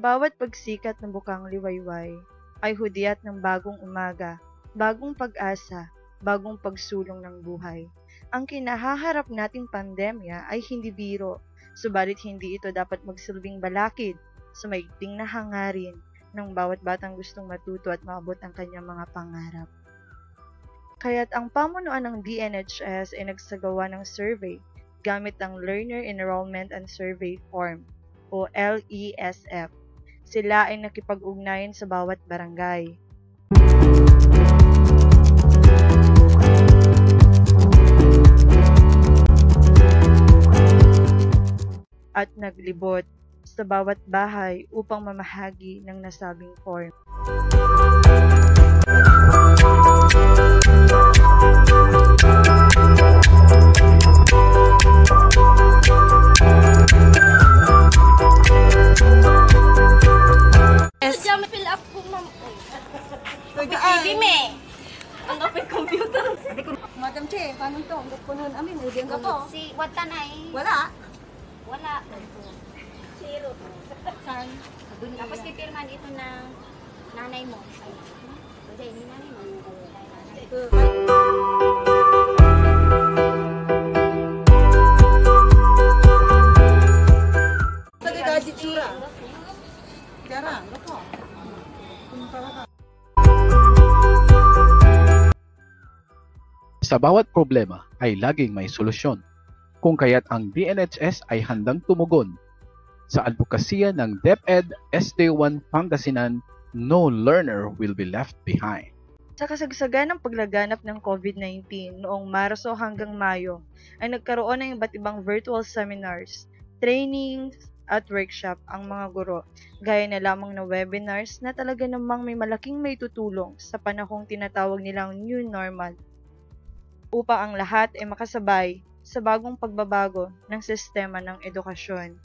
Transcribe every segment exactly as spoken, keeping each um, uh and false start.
bawat pagsikat ng bukang liwayway ay hudyat ng bagong umaga, bagong pag-asa, bagong pagsulong ng buhay. Ang kinahaharap nating pandemya ay hindi biro, subalit hindi ito dapat magsilbing balakid sa maigting na hangarin ng bawat batang gustong matuto at maabot ang kanyang mga pangarap. Kaya't ang pamunuan ng D N H S ay nagsagawa ng survey gamit ang Learner Enrollment and Survey Form o L E S F. Sila ay nakipag-ugnayan sa bawat barangay. At naglibot sa bawat bahay upang mamahagi ng nasabing form. Fill up ko, ma'am. Pwede me. Ang open computer. Madam Che, paano to? Ang punon amin, hindi ang gapo. Si Wata na eh. Wala. Wala. Zero. Saan? Tapos pipirman ito ng nanay mo. Pwede, hindi nanay mo. Pwede ka di tsura. Jarang, gapo. Sa bawat problema ay laging may solusyon, kung kaya't ang D N H S ay handang tumugon. Sa advokasya ng DepEd S D one Pangasinan, no learner will be left behind. Sa kasagsagan ng paglaganap ng COVID nineteen noong Marso hanggang Mayo, ay nagkaroon ng iba't ibang virtual seminars, trainings, at workshop ang mga guro, gaya na lamang na webinars na talaga namang may malaking may tutulong sa panahong tinatawag nilang new normal, upang ang lahat ay makasabay sa bagong pagbabago ng sistema ng edukasyon.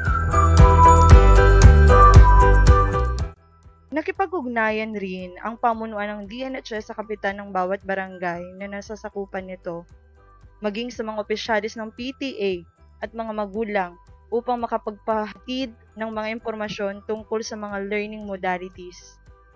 Nakipag-ugnayan rin ang pamunuan ng D N H S sa kapitan ng bawat barangay na nasasakupan nito, maging sa mga opisyalis ng P T A at mga magulang upang makapagpahatid ng mga impormasyon tungkol sa mga learning modalities.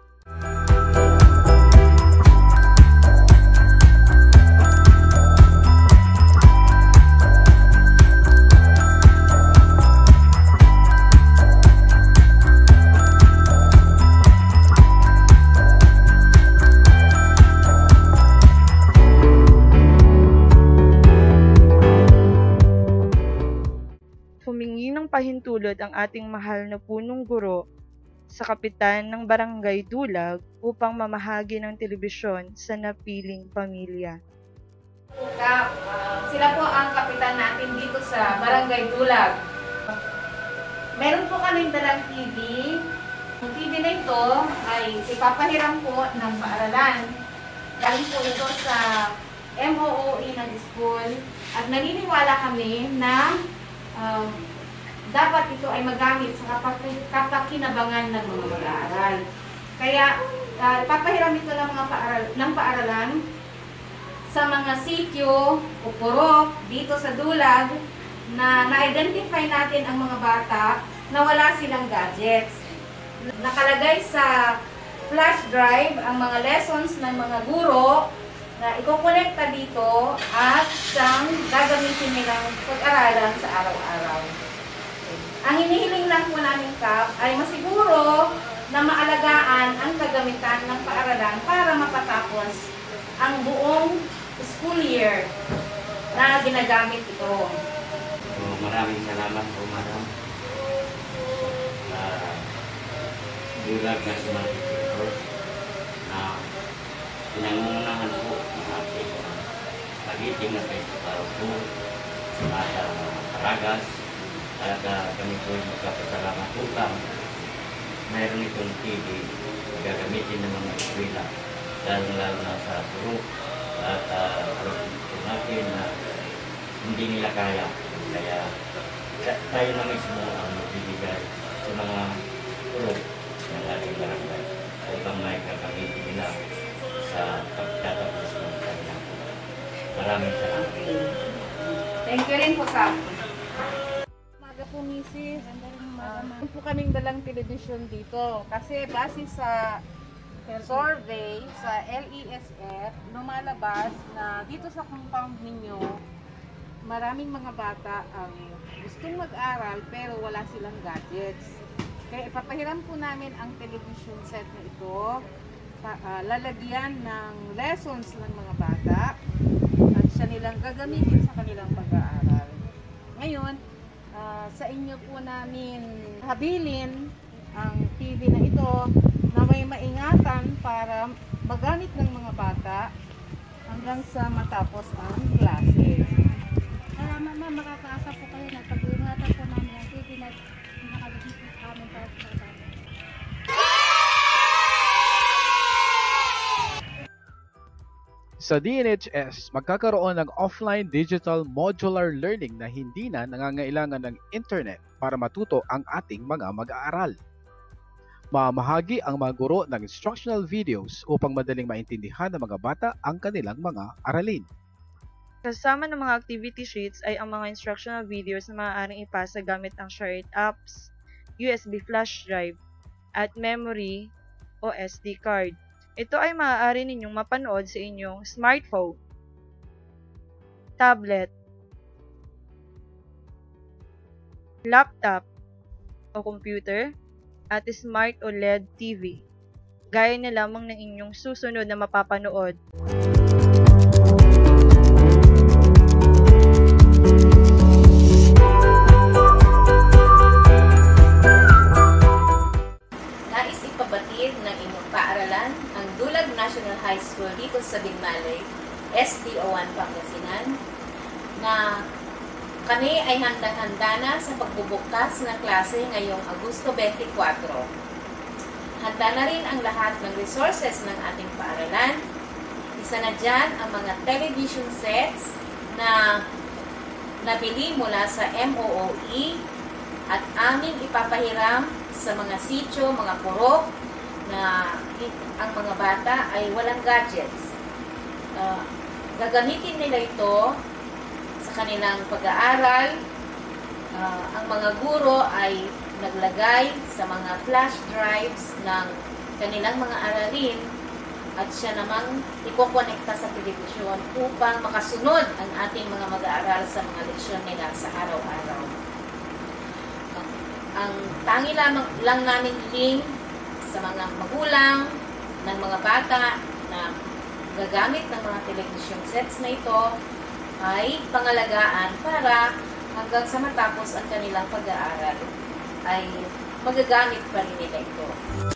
Humingi ng pahintulot ang ating mahal na punong guro sa kapitan ng Barangay Dulag upang mamahagi ng telebisyon sa napiling pamilya. Kap, uh, sila po ang kapitan natin dito sa Barangay Dulag. Meron po kaming dalang T V. Ang T V na ito ay ipapahiram po ng paaralan. Galing po ito sa M O O E ng school at naniniwala kami na Uh, dapat ito ay magamit sa kapakinabangan ng mga mag-aaral. Kaya, uh, papahiram ito ng mga paaral, ng paaralan sa mga sityo o purok dito sa Dulag na na-identify natin ang mga bata na wala silang gadgets. Nakalagay sa flash drive ang mga lessons ng mga guro na ikokolekta dito at siyang gagamitin nilang pag-aralan sa araw-araw. Ang hinihiling lang po namin, Kap, ay masiguro na maalagaan ang kagamitan ng paaralan para mapatapos ang buong school year na ginagamit ito. So, maraming salamat po, madam. Uh, Dulag National Secretary na pinangungunahan po ng ating uh, pagiting na festival po sa ating uh, Karagas. Talaga kami po yung magkapasalamat utang. Mayroon itong T V na gagamitin ng mga eskwela, lalo-lalo na sa purok at uh, alam po natin na hindi nila kaya. Kaya tayo na mismo ang magbibigay sa mga purok ng ating barangay upang may gagamitin nila sa pagtatapos ng kanyang. Maraming salamat. Thank you rin po, Kap. Umaga po, misis. Uh, Meron po kaming dalang television dito kasi base sa survey sa L E S F, lumalabas na dito sa compound ninyo, maraming mga bata ang gustong mag-aral pero wala silang gadgets. Kaya ipapahiram po namin ang television set na ito, pa, uh, lalagyan ng lessons ng mga bata at siya nilang gagamitin sa kanilang pag-aaral. Ngayon, uh, sa inyo po namin habilin ang T V na ito na may maingatan para magamit ng mga bata hanggang sa matapos ang klase. Kaya mama, makakaasa po kayo na pag-iingatan po namin ang T V na nakabigit po kami para sa bata. Sa D N H S, magkakaroon ng offline digital modular learning na hindi na nangangailangan ng internet para matuto ang ating mga mag-aaral. Mamahagi ang mga guro ng instructional videos upang madaling maintindihan ng mga bata ang kanilang mga aralin. Kasama ng mga activity sheets ay ang mga instructional videos na maaaring ipasa gamit ang shared apps, U S B flash drive, at memory o S D card. Ito ay maaari ninyong mapanood sa inyong smartphone, tablet, laptop o computer, at smart O L E D T V. Gaya na lamang ng inyong susunod na mapapanood. Nais ipabatid ng inyong paaralan ang Dulag National High School dito sa Binmaley, S D O one Pangasinan, na kami ay handang-handa na sa pagbubukas ng klase ngayong Agosto twenty-four. Handa na rin ang lahat ng resources ng ating paaralan. Isa na dyan ang mga television sets na nabili mula sa M O O E at aming ipapahiram sa mga sityo, mga purok na ang mga bata ay walang gadgets. Uh, gagamitin nila ito sa kanilang pag-aaral. Uh, ang mga guro ay naglagay sa mga flash drives ng kanilang mga aralin at siya namang ikokonekta sa telebisyon upang makasunod ang ating mga mag-aaral sa mga leksyon nila sa araw-araw. Uh, ang tangi lamang lang namin link sa mga magulang ng mga bata na gagamit ng mga television sets na ito ay pangalagaan para hanggang sa matapos ang kanilang pag-aaral ay magagamit pa rin nila ito.